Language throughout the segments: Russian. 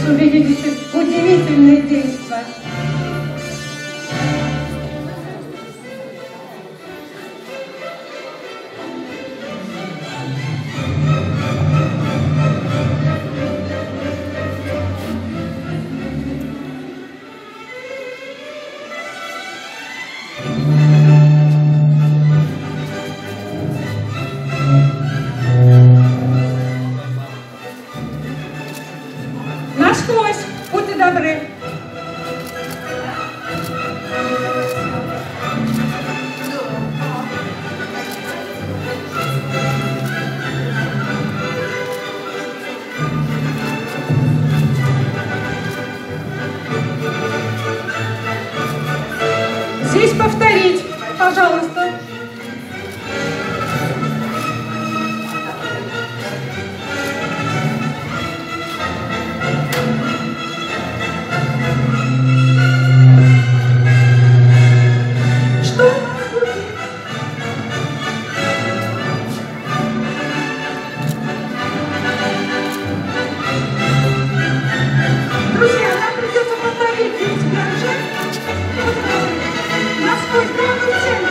увидите удивительное действо. Насквозь, будьте добры. Здесь повторить, пожалуйста. Друзья, нам придется повторить весь ганжет. Насквозь, правую цену.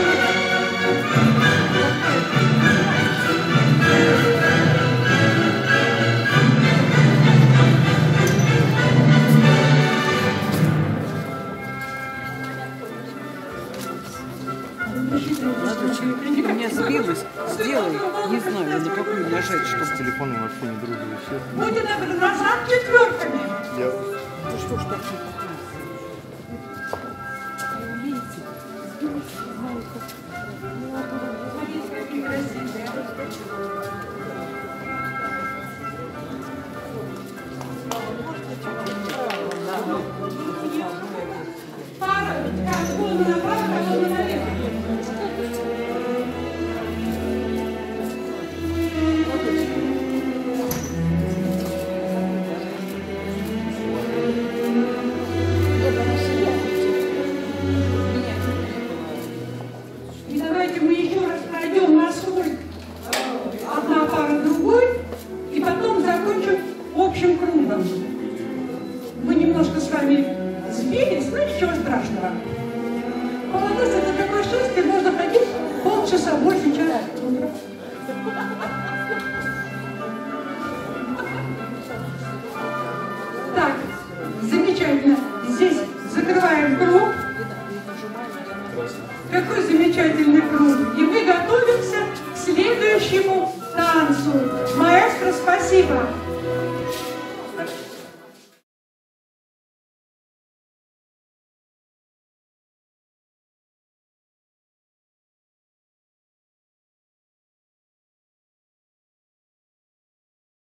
У меня сбилось, сделай, не знаю, на какую нажать, чтобы... С телефоном вообще не дружу и все. Будьте добры, назад четверками. Ну что ж так Пара, как голову направо, голову налево. И давайте мы еще раз пройдем насквозь одна пара другой, и потом закончим общим кругом. Мы немножко с вами сбились, но ничего страшного. Молодец, это такое счастье, можно ходить полчаса, больше часа. Так, замечательно. Здесь закрываем круг. Какой замечательный круг. И мы готовимся к следующему танцу. Маэстро, спасибо.